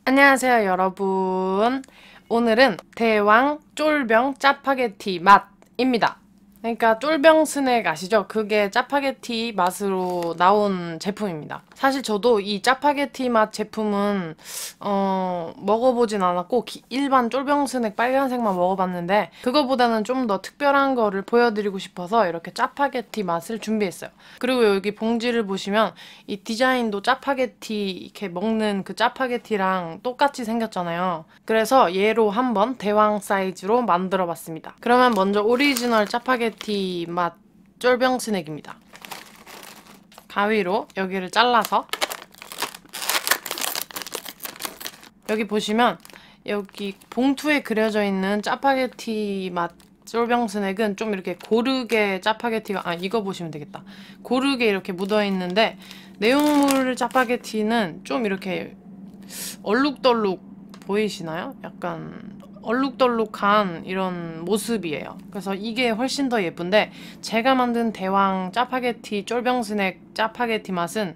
안녕하세요, 여러분. 오늘은 대왕 쫄병 짜파게티 맛입니다. 그러니까 쫄병 스낵 아시죠? 그게 짜파게티 맛으로 나온 제품입니다. 사실 저도 이 짜파게티 맛 제품은 먹어보진 않았고 일반 쫄병 스낵 빨간색만 먹어봤는데 그거보다는 좀 더 특별한 거를 보여드리고 싶어서 이렇게 짜파게티 맛을 준비했어요. 그리고 여기 봉지를 보시면 이 디자인도 짜파게티 이렇게 먹는 그 짜파게티랑 똑같이 생겼잖아요. 그래서 얘로 한번 대왕 사이즈로 만들어 봤습니다. 그러면 먼저 오리지널 짜파게티 맛 쫄병 스낵입니다. 가위로 여기를 잘라서 여기 보시면 여기 봉투에 그려져 있는 짜파게티 맛 쫄병 스낵은 좀 이렇게 고르게 짜파게티가 이거 보시면 되겠다. 고르게 이렇게 묻어 있는데 내용물 짜파게티는 좀 이렇게 얼룩덜룩 보이시나요? 약간 얼룩덜룩한 이런 모습이에요. 그래서 이게 훨씬 더 예쁜데 제가 만든 대왕 짜파게티 쫄병 스낵 짜파게티 맛은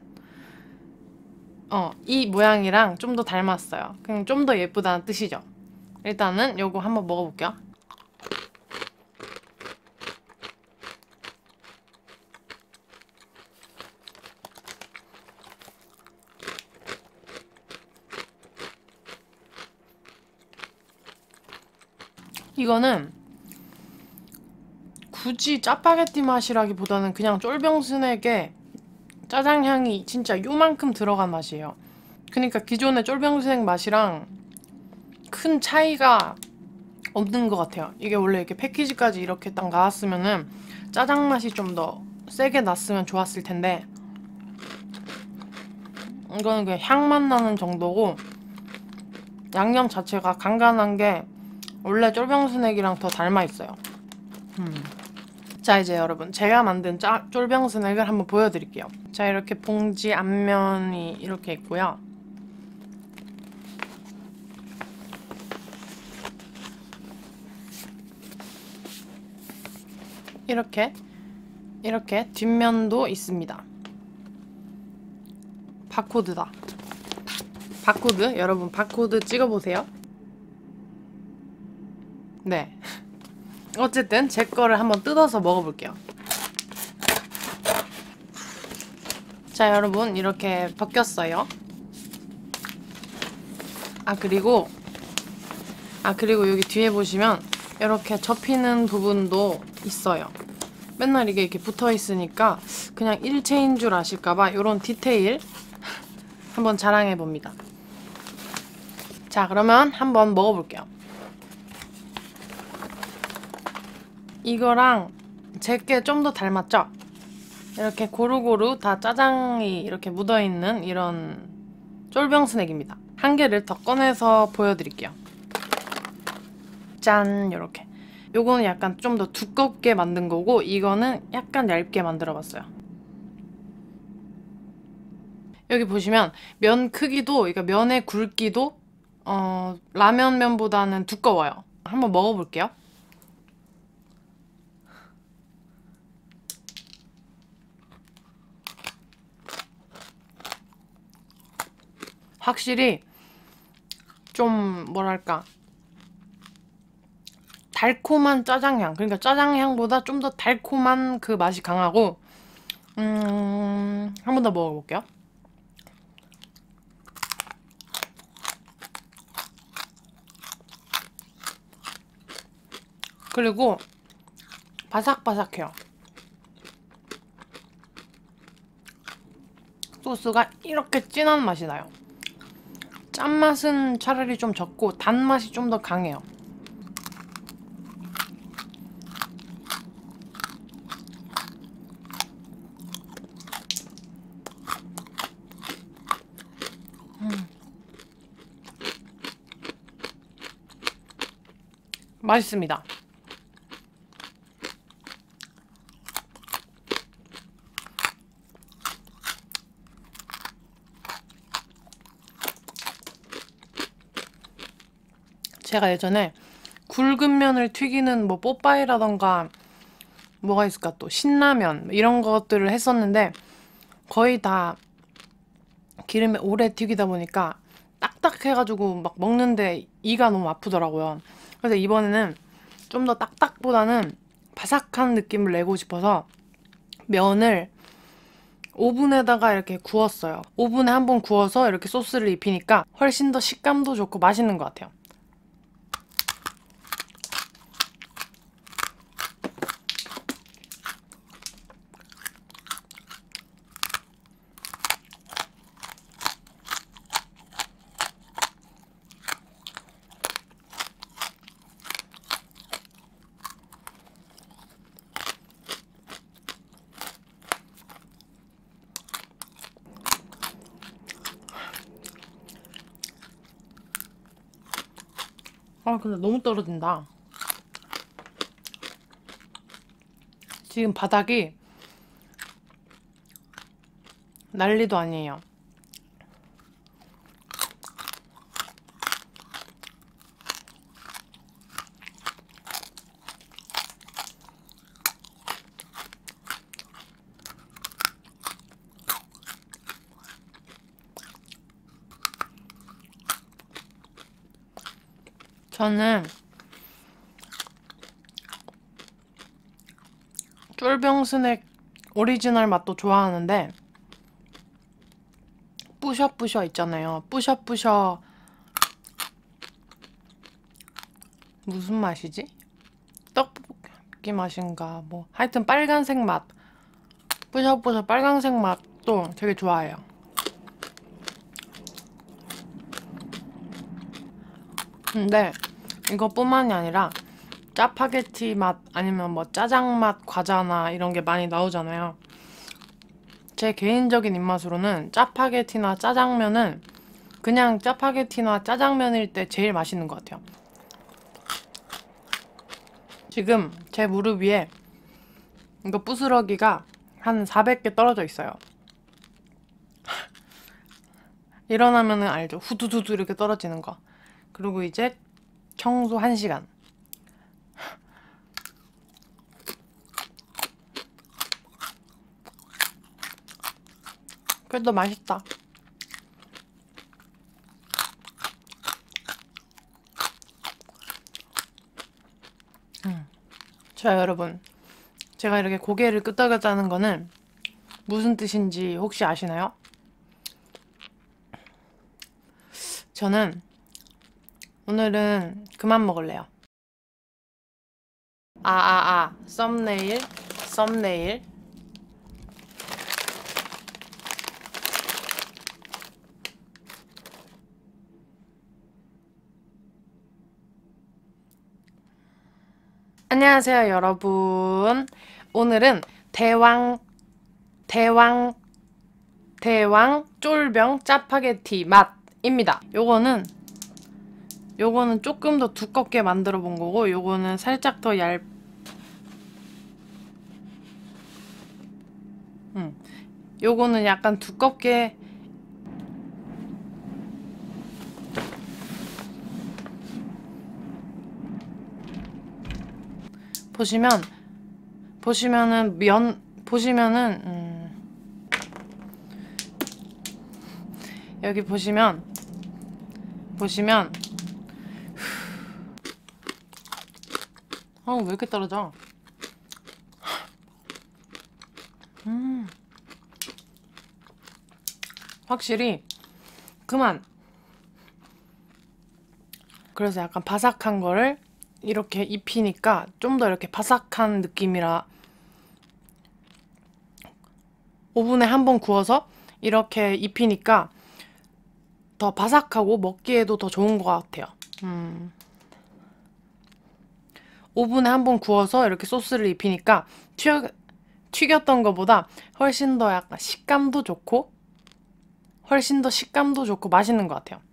이 모양이랑 좀 더 닮았어요. 그냥 좀 더 예쁘다는 뜻이죠. 일단은 요거 한번 먹어볼게요. 이거는 굳이 짜파게티 맛이라기보다는 그냥 쫄병 스낵에 짜장향이 진짜 요만큼 들어간 맛이에요. 그러니까 기존의 쫄병 스낵 맛이랑 큰 차이가 없는 것 같아요. 이게 원래 이렇게 패키지까지 이렇게 딱 나왔으면은 짜장 맛이 좀 더 세게 났으면 좋았을 텐데 이거는 그냥 향만 나는 정도고 양념 자체가 간간한 게 원래 쫄병 스낵이랑 더 닮아 있어요. 자, 이제 여러분 제가 만든 쫄병 스낵을 한번 보여드릴게요. 자, 이렇게 봉지 앞면이 이렇게 있고요. 이렇게 뒷면도 있습니다. 바코드다. 바코드, 여러분 바코드 찍어보세요. 네. 어쨌든 제 거를 한번 뜯어서 먹어볼게요. 자, 여러분 이렇게 벗겼어요. 그리고 여기 뒤에 보시면 이렇게 접히는 부분도 있어요. 맨날 이게 이렇게 붙어 있으니까 그냥 일체인 줄 아실까봐 이런 디테일 한번 자랑해봅니다. 자, 그러면 한번 먹어볼게요. 이거랑 제게 좀 더 닮았죠? 이렇게 고루고루 다 짜장이 이렇게 묻어있는 이런 쫄병 스낵입니다. 한 개를 더 꺼내서 보여드릴게요. 짠! 요렇게. 요거는 약간 좀 더 두껍게 만든 거고 이거는 약간 얇게 만들어봤어요. 여기 보시면 면 크기도, 그러니까 면의 굵기도 라면 면보다는 두꺼워요. 한번 먹어볼게요. 확실히 좀 뭐랄까 달콤한 짜장향, 그러니까 짜장향보다 좀 더 달콤한 그 맛이 강하고 한 번 더 먹어볼게요. 그리고 바삭바삭해요. 소스가 이렇게 진한 맛이 나요. 짠맛은 차라리 좀 적고 단맛이 좀 더 강해요. 맛있습니다. 제가 예전에 굵은 면을 튀기는 뭐 뽀빠이라던가 뭐가 있을까 또 신라면 이런 것들을 했었는데 거의 다 기름에 오래 튀기다 보니까 딱딱해가지고 막 먹는데 이가 너무 아프더라고요. 그래서 이번에는 좀 더 딱딱보다는 바삭한 느낌을 내고 싶어서 면을 오븐에다가 이렇게 구웠어요. 오븐에 한번 구워서 이렇게 소스를 입히니까 훨씬 더 식감도 좋고 맛있는 것 같아요. 아, 근데 너무 떨어진다. 지금 바닥이 난리도 아니에요. 저는 쫄병 스낵 오리지널 맛도 좋아하는데 뿌셔뿌셔 있잖아요. 뿌셔뿌셔 무슨 맛이지? 떡볶이 맛인가 뭐 하여튼 빨간색 맛 뿌셔뿌셔 빨간색 맛도 되게 좋아해요. 근데 이것뿐만이 아니라 짜파게티 맛 아니면 뭐 짜장 맛 과자나 이런 게 많이 나오잖아요. 제 개인적인 입맛으로는 짜파게티나 짜장면은 그냥 짜파게티나 짜장면일 때 제일 맛있는 것 같아요. 지금 제 무릎 위에 이거 부스러기가 한 400개 떨어져 있어요. 일어나면은 알죠? 후두두두 이렇게 떨어지는 거. 그리고 이제 청소 1시간. 그래도 맛있다. 자, 여러분. 제가 이렇게 고개를 끄덕였다는 거는 무슨 뜻인지 혹시 아시나요? 저는 오늘은 그만 먹을래요. 썸네일. 안녕하세요, 여러분. 오늘은 대왕 쫄병 짜파게티 맛입니다. 요거는 조금 더 두껍게 만들어 본 거고, 요거는 살짝 더 요거는 약간 두껍게 여기 보시면 왜 이렇게 떨어져? 확실히 그래서 약간 바삭한 거를 이렇게 입히니까 좀 더 이렇게 바삭한 느낌이라 오븐에 한번 구워서 이렇게 입히니까 더 바삭하고 먹기에도 더 좋은 것 같아요. 오븐에 한번 구워서 이렇게 소스를 입히니까 튀겼던 것보다 훨씬 더 약간 식감도 좋고 맛있는 것 같아요.